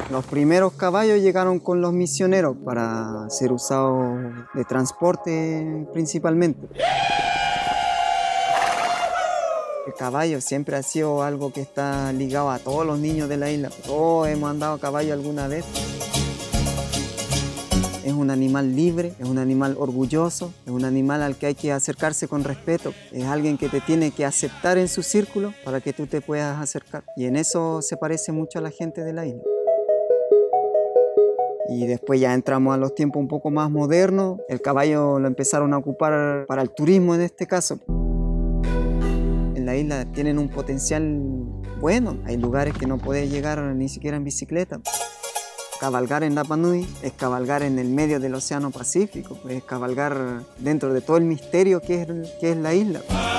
Los primeros caballos llegaron con los misioneros para ser usados de transporte principalmente. El caballo siempre ha sido algo que está ligado a todos los niños de la isla. Todos hemos andado a caballo alguna vez. Es un animal libre, es un animal orgulloso, es un animal al que hay que acercarse con respeto. Es alguien que te tiene que aceptar en su círculo para que tú te puedas acercar. Y en eso se parece mucho a la gente de la isla. Y después ya entramos a los tiempos un poco más modernos. El caballo lo empezaron a ocupar para el turismo en este caso. En la isla tienen un potencial bueno. Hay lugares que no puedes llegar ni siquiera en bicicleta. Cabalgar en Rapa Nui es cabalgar en el medio del Océano Pacífico, es cabalgar dentro de todo el misterio que es la isla.